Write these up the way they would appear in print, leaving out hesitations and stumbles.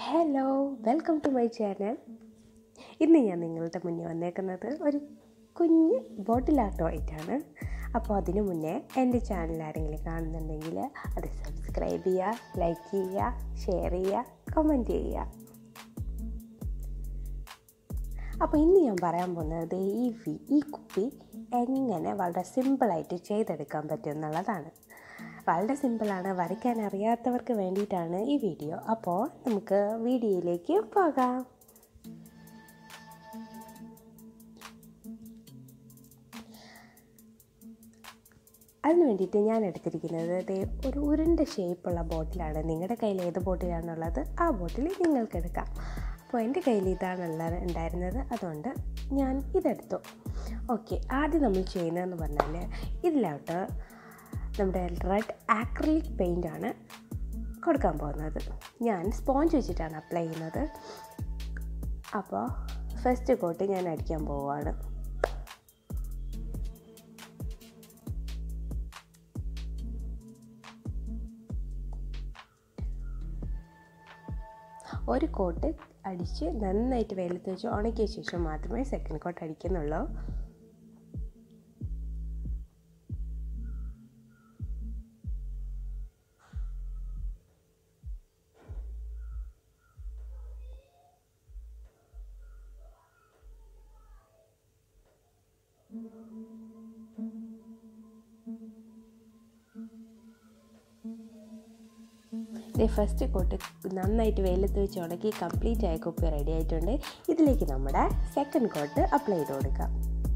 Hello, welcome to my channel. ഇന്ന് ഞാൻ നിങ്ങളുടെ മുന്നേ വന്നേക്കുന്നത് ഒരു കുഞ്ഞ് ബോട്ടിൽ ആർട്ടുമായിട്ടാണ്. അപ്പോൾ അതിനു മുന്നേ എൻ്റെ ചാനൽ ആരെങ്കിലും കാണുന്നുണ്ടെങ്കിൽ അത് സബ്സ്ക്രൈബ് ചെയ്യുക, ലൈക്ക് ചെയ്യുക, ഷെയർ ചെയ്യുക, കമൻറ്റ് ചെയ്യുക. അപ്പോൾ ഇന്ന് ഞാൻ പറയാൻ പോകുന്നത് ഈ കുപ്പി എങ്ങനെ വളരെ സിമ്പിളായിട്ട് ചെയ്തെടുക്കാൻ പറ്റും എന്നുള്ളതാണ്. വളരെ സിമ്പിളാണ്, വരയ്ക്കാൻ അറിയാത്തവർക്ക് വേണ്ടിയിട്ടാണ് ഈ വീഡിയോ. അപ്പോൾ നമുക്ക് വീഡിയോയിലേക്ക് പോകാം. അതിന് വേണ്ടിയിട്ട് ഞാൻ എടുത്തിരിക്കുന്നത് ഒരു ഉരുണ്ട ഷേപ്പുള്ള ബോട്ടിലാണ്. നിങ്ങളുടെ കയ്യിൽ ഏത് ബോട്ടിലാണുള്ളത് ആ ബോട്ടിൽ നിങ്ങൾക്ക് എടുക്കാം. അപ്പോൾ എൻ്റെ കയ്യിൽ ഉണ്ടായിരുന്നത്, അതുകൊണ്ട് ഞാൻ ഇതെടുത്തു. ഓക്കെ, ആദ്യം നമ്മൾ ചെയ്യുന്നതെന്ന് പറഞ്ഞാൽ ഇതിലോട്ട് നമ്മുടെ റെഡ് ആക്രിലിക് പെയിൻ്റാണ് കൊടുക്കാൻ പോകുന്നത്. ഞാൻ സ്പോഞ്ച് വെച്ചിട്ടാണ് അപ്ലൈ ചെയ്യുന്നത്. അപ്പോൾ ഫസ്റ്റ് കോട്ട് ഞാൻ അടിക്കാൻ പോവുകയാണ്. ഒരു കോട്ട് അടിച്ച് നന്നായിട്ട് വെയിലത്ത് വെച്ച് ഉണക്കിയ ശേഷം മാത്രമേ സെക്കൻഡ് കോട്ട് അടിക്കുന്നുള്ളൂ. ഫസ്റ്റ് കോട്ട് നന്നായിട്ട് വെയിലത്ത് വെച്ച് ഉണക്കി കംപ്ലീറ്റ് ആയ കുപ്പി റെഡി ആയിട്ടുണ്ട്. ഇതിലേക്ക് നമ്മുടെ സെക്കൻഡ് കോട്ട് അപ്ലൈ ചെയ്ത് കൊടുക്കാം.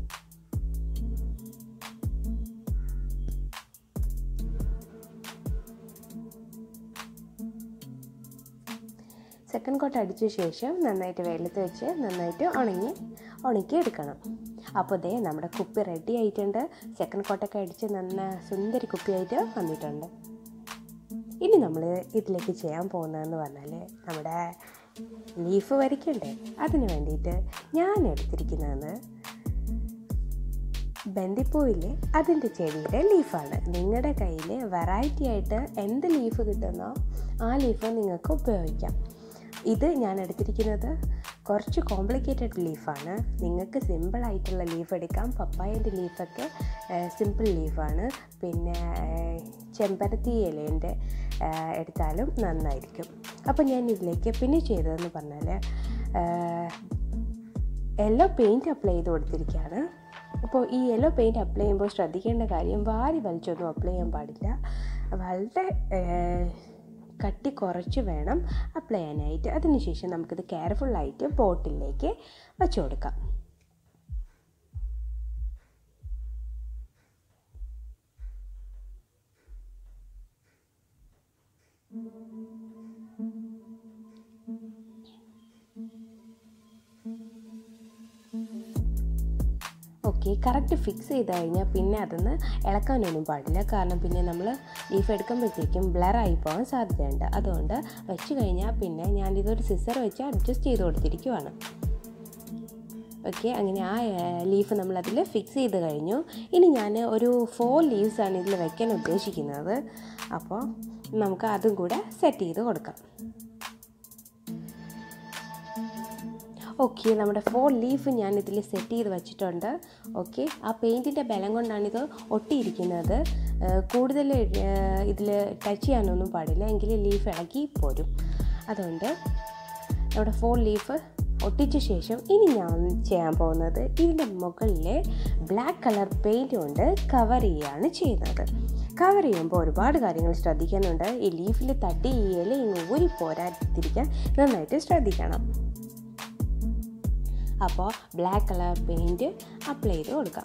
സെക്കൻഡ് കോട്ട് അടിച്ച ശേഷം നന്നായിട്ട് വെയിലത്ത് വെച്ച് നന്നായിട്ട് ഉണക്കി എടുക്കണം. അപ്പോൾ നമ്മുടെ കുപ്പി റെഡി ആയിട്ടുണ്ട്. സെക്കൻഡ് കോട്ടൊക്കെ അടിച്ച് സുന്ദരി കുപ്പിയായിട്ട് വന്നിട്ടുണ്ട്. ഇനി നമ്മൾ ഇതിലേക്ക് ചെയ്യാൻ പോകുന്നതെന്ന് പറഞ്ഞാൽ നമ്മുടെ ലീഫ് വരയ്ക്കണ്ടേ. അതിന് വേണ്ടിയിട്ട് ഞാൻ എടുത്തിരിക്കുന്നത് ബന്ദിപ്പൂവില്ലേ അതിൻ്റെ ചെടിയുടെ ലീഫാണ്. നിങ്ങളുടെ കയ്യിൽ വെറൈറ്റി ആയിട്ട് എന്ത് ലീഫ് കിട്ടുന്നോ ആ ലീഫ് നിങ്ങൾക്ക് ഉപയോഗിക്കാം. ഇത് ഞാൻ എടുത്തിരിക്കുന്നത് കുറച്ച് കോംപ്ലിക്കേറ്റഡ് ലീഫാണ്. നിങ്ങൾക്ക് സിമ്പിളായിട്ടുള്ള ലീഫ് എടുക്കാം. പപ്പായൻ്റെ ലീഫൊക്കെ സിമ്പിൾ ലീഫാണ്. പിന്നെ ചെമ്പരത്തി ഇലേൻ്റെ എടുത്താലും നന്നായിരിക്കും. അപ്പോൾ ഞാൻ ഇതിലേക്ക് പിന്നെ ചെയ്തതെന്ന് പറഞ്ഞാൽ യെല്ലോ പെയിൻറ്റ് അപ്ലൈ ചെയ്ത് കൊടുത്തിരിക്കുകയാണ്. അപ്പോൾ ഈ യെല്ലോ പെയിൻറ്റ് അപ്ലൈ ചെയ്യുമ്പോൾ ശ്രദ്ധിക്കേണ്ട കാര്യം, വാരി വലിച്ചൊന്നും അപ്ലൈ ചെയ്യാൻ പാടില്ല. വളരെ കട്ടി കുറച്ച് വേണം അപ്ലൈ ചെയ്യാനായിട്ട്. അതിനുശേഷം നമുക്കിത് കെയർഫുള്ളായിട്ട് ബോട്ടിലേക്ക് വച്ചു കൊടുക്കാം. ഓക്കെ, കറക്റ്റ് ഫിക്സ് ചെയ്ത് കഴിഞ്ഞാൽ പിന്നെ അതൊന്ന് ഇളക്കാനൊന്നും പാടില്ല. കാരണം പിന്നെ നമ്മൾ ലീഫ് എടുക്കുമ്പോഴത്തേക്കും ബ്ലറായി പോകാൻ സാധ്യതയുണ്ട്. അതുകൊണ്ട് വെച്ച് കഴിഞ്ഞാൽ പിന്നെ ഞാനിതൊരു സിസർ വെച്ച് അഡ്ജസ്റ്റ് ചെയ്ത് കൊടുത്തിരിക്കുവാണ്. ഓക്കെ, അങ്ങനെ ആ ലീഫ് നമ്മളതിൽ ഫിക്സ് ചെയ്ത് കഴിഞ്ഞു. ഇനി ഞാൻ ഒരു 4 ലീവ്സാണ് ഇതിൽ വയ്ക്കാൻ ഉദ്ദേശിക്കുന്നത്. അപ്പോൾ നമുക്ക് അതും കൂടെ സെറ്റ് ചെയ്ത് കൊടുക്കാം. ഓക്കെ, നമ്മുടെ 4 ലീഫ് ഞാൻ ഇതിൽ സെറ്റ് ചെയ്ത് വെച്ചിട്ടുണ്ട്. ഓക്കെ, ആ പെയിൻറ്റിൻ്റെ ബലം കൊണ്ടാണിത് ഒട്ടിയിരിക്കുന്നത്. കൂടുതൽ ഇതിൽ ടച്ച് ചെയ്യാനൊന്നും പാടില്ല, എങ്കിൽ ലീഫ് ഇളകി പോരും. അതുകൊണ്ട് നമ്മുടെ 4 ലീഫ് ഒട്ടിച്ച ശേഷം ഇനി ഞാൻ ചെയ്യാൻ പോകുന്നത് ഇതിൻ്റെ മുകളിൽ ബ്ലാക്ക് കളർ പെയിൻറ്റ് കൊണ്ട് കവർ ചെയ്യുകയാണ് ചെയ്യുന്നത്. കവർ ചെയ്യുമ്പോൾ ഒരുപാട് കാര്യങ്ങൾ ശ്രദ്ധിക്കാനുണ്ട്. ഈ ലീഫിൽ തട്ടി ഈ ഇല ഊരി പോരാതിരിക്കാൻ നന്നായിട്ട് ശ്രദ്ധിക്കണം. അപ്പോൾ ബ്ലാക്ക് കളർ പെയിൻറ്റ് അപ്ലൈ ചെയ്ത് കൊടുക്കാം.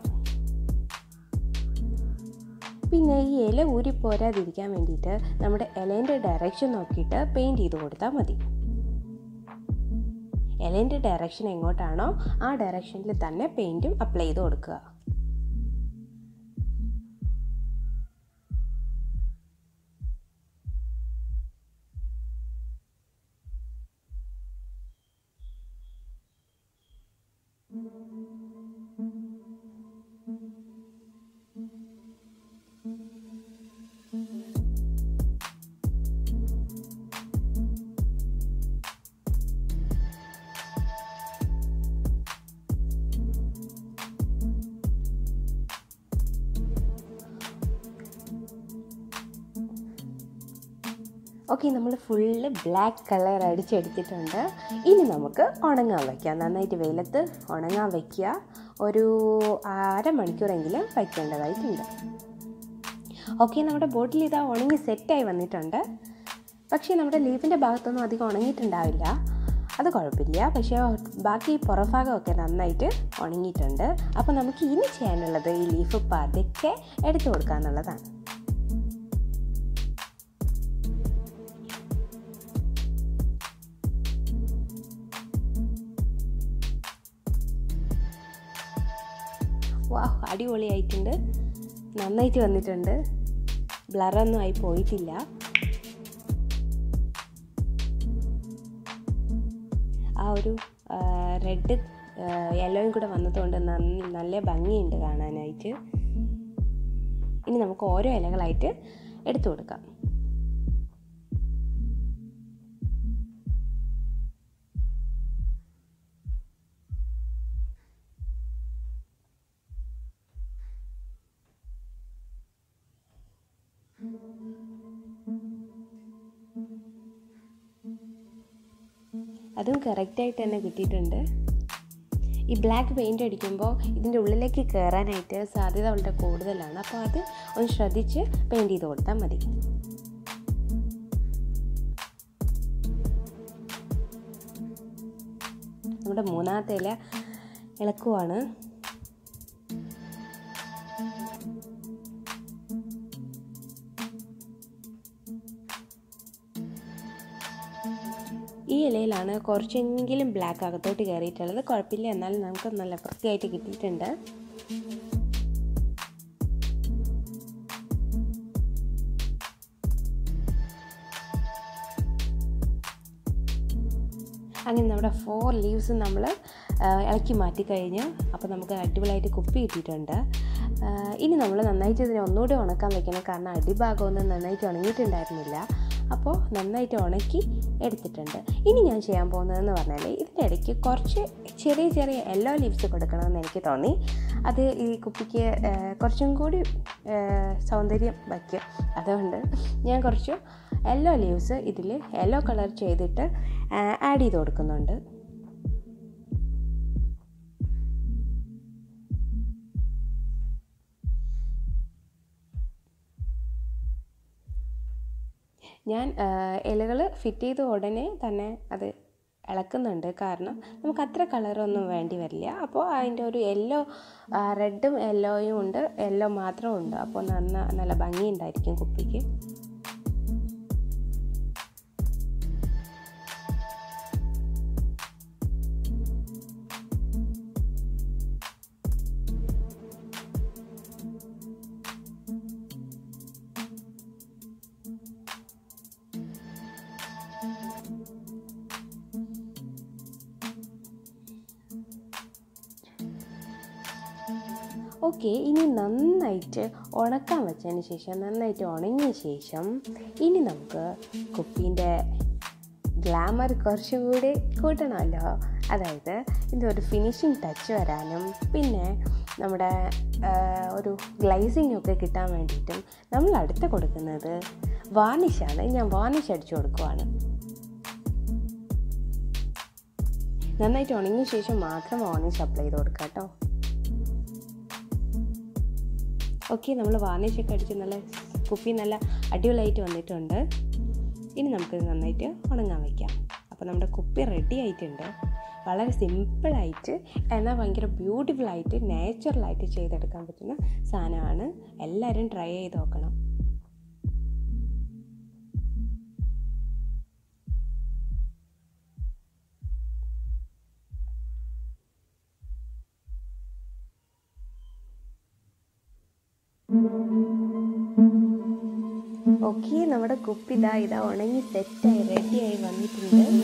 പിന്നെ ഈ ഇല ഊരി പോരാതിരിക്കാൻ വേണ്ടിയിട്ട് നമ്മുടെ ഇലേൻ്റെ ഡയറക്ഷൻ നോക്കിയിട്ട് പെയിൻറ്റ് ചെയ്ത് കൊടുത്താൽ മതി. ഇലേൻ്റെ ഡയറക്ഷൻ എങ്ങോട്ടാണോ ആ ഡയറക്ഷനിൽ തന്നെ പെയിൻറ്റും അപ്ലൈ ചെയ്ത് കൊടുക്കുക. ഓക്കെ, നമ്മൾ ഫുള്ള് ബ്ലാക്ക് കളർ അടിച്ചെടുത്തിട്ടുണ്ട്. ഇനി നമുക്ക് ഉണങ്ങാൻ വയ്ക്കാം. നന്നായിട്ട് വെയിലത്ത് ഉണങ്ങാൻ വയ്ക്കുക. ഒരു അരമണിക്കൂറെങ്കിലും വയ്ക്കേണ്ടതായിട്ടുണ്ട്. ഓക്കെ, നമ്മുടെ ബോട്ടിൽ ഇതാ ഉണങ്ങി സെറ്റായി വന്നിട്ടുണ്ട്. പക്ഷേ നമ്മുടെ ലീഫിൻ്റെ ഭാഗത്തൊന്നും അധികം ഉണങ്ങിയിട്ടുണ്ടാവില്ല, അത് കുഴപ്പമില്ല. പക്ഷേ ബാക്കി പുറഭാഗമൊക്കെ നന്നായിട്ട് ഉണങ്ങിയിട്ടുണ്ട്. അപ്പോൾ നമുക്ക് ഇനി ചെയ്യാനുള്ളത് ഈ ലീഫ് പതുക്കെ എടുത്തു കൊടുക്കുക എന്നുള്ളതാണ്. വാഹ്, അടിപൊളിയായിട്ടുണ്ട്, നന്നായിട്ട് വന്നിട്ടുണ്ട്. ബ്ലറൊന്നും ആയി പോയിട്ടില്ല. ആ ഒരു റെഡ് യെല്ലോയും കൂടെ വന്നതുകൊണ്ട് നല്ല ഭംഗിയുണ്ട് കാണാനായിട്ട്. ഇനി നമുക്ക് ഓരോ ഇലകളായിട്ട് എടുത്തു കൊടുക്കാം. അതും കറക്റ്റായിട്ട് തന്നെ കിട്ടിയിട്ടുണ്ട്. ഈ ബ്ലാക്ക് പെയിൻ്റ് അടിക്കുമ്പോൾ ഇതിൻ്റെ ഉള്ളിലേക്ക് കയറാനായിട്ട് സാധ്യത വളരെ കൂടുതലാണ്. അപ്പോൾ അത് ഒന്ന് ശ്രദ്ധിച്ച് പെയിൻറ്റ് ചെയ്ത് കൊടുത്താൽ മതി. നമ്മുടെ മൂന്നാമത്തെ ഇല ഇളക്കുവാണ്. ഈ ഇലയിലാണ് കുറച്ചെങ്കിലും ബ്ലാക്ക് അകത്തോട്ട് കയറിയിട്ടുള്ളത്. കുഴപ്പമില്ല, എന്നാലും നമുക്ക് നല്ല വൃത്തിയായിട്ട് കിട്ടിയിട്ടുണ്ട്. അങ്ങനെ നമ്മുടെ 4 ലീവ്സ് നമ്മൾ ഇളക്കി മാറ്റി കഴിഞ്ഞ് അപ്പോൾ നമുക്ക് അടിപൊളിയായിട്ട് കുപ്പി കിട്ടിയിട്ടുണ്ട്. ഇനി നമ്മൾ നന്നായിട്ട് ഇതിനെ ഒന്നുകൂടി ഉണക്കാൻ വെക്കണം. കാരണം അടിഭാഗമൊന്നും നന്നായിട്ട് ഉണങ്ങിയിട്ടുണ്ടായിരുന്നില്ല. അപ്പോൾ നന്നായിട്ട് ഉണക്കി എടുത്തിട്ടുണ്ട്. ഇനി ഞാൻ ചെയ്യാൻ പോകുന്നതെന്ന് പറഞ്ഞാൽ ഇതിൻ്റെ ഇടയ്ക്ക് കുറച്ച് ചെറിയ യെല്ലോ ലീവ്സ് കൊടുക്കണമെന്ന് എനിക്ക് തോന്നി. അത് ഈ കുപ്പിക്ക് കുറച്ചും കൂടി സൗന്ദര്യം വയ്ക്കും. അതുകൊണ്ട് ഞാൻ കുറച്ച് യെല്ലോ ലീവ്സ് ഇതിൽ യെല്ലോ കളർ ചെയ്തിട്ട് ആഡ് ചെയ്ത് കൊടുക്കുന്നുണ്ട്. ഞാൻ ഇലകൾ ഫിറ്റ് ചെയ്ത ഉടനെ തന്നെ അത് ഇളക്കുന്നുണ്ട്. കാരണം നമുക്ക് അത്ര കളറൊന്നും വേണ്ടി വരില്ല. അപ്പോൾ അതിൻ്റെ ഒരു യെല്ലോ, റെഡും യെല്ലോയും ഉണ്ട്, യെല്ലോ മാത്രം ഉണ്ട്. അപ്പോൾ നല്ല ഭംഗിയുണ്ടായിരിക്കും കുപ്പിക്ക്. ഓക്കെ, ഇനി നന്നായിട്ട് ഉണക്കാൻ വെച്ചതിന് ശേഷം, നന്നായിട്ട് ഉണങ്ങിയ ശേഷം ഇനി നമുക്ക് കുപ്പീൻ്റെ ഗ്ലാമർ കുറച്ചും കൂടി കൂട്ടണമല്ലോ. അതായത് ഇതിൻ്റെ ഒരു ഫിനിഷിങ് ടച്ച് വരാനും പിന്നെ നമ്മുടെ ഒരു ഗ്ലേസിംഗ് ഒക്കെ കിട്ടാൻ വേണ്ടിയിട്ടും നമ്മൾ അടുത്ത് കൊടുക്കുന്നത് വാർണിഷാണ്. ഞാൻ വാർണിഷ് അടിച്ചു കൊടുക്കുവാണ്. നന്നായിട്ട് ഉണങ്ങിയ ശേഷം മാത്രം വാർണിഷ് അപ്ലൈ ചെയ്ത് കൊടുക്കുക കേട്ടോ. ഓക്കെ, നമ്മൾ വാർണിഷൊക്കെ അടിച്ച് നല്ല കുപ്പി നല്ല അടിപൊളിയായിട്ട് വന്നിട്ടുണ്ട്. ഇനി നമുക്കിത് നന്നായിട്ട് ഉണങ്ങാൻ വയ്ക്കാം. അപ്പോൾ നമ്മുടെ കുപ്പി റെഡി ആയിട്ടുണ്ട്. വളരെ സിമ്പിളായിട്ട് എന്നാൽ ഭയങ്കര ബ്യൂട്ടിഫുള്ളായിട്ട് നാച്ചുറലായിട്ട് ചെയ്തെടുക്കാൻ പറ്റുന്ന സാധനമാണ്. എല്ലാവരും ട്രൈ ചെയ്ത് നോക്കണം. ഓക്കെ, നമ്മുടെ കുപ്പി ഇതാ ഉണങ്ങി സെറ്റായി റെഡിയായി വന്നിട്ടുണ്ട്.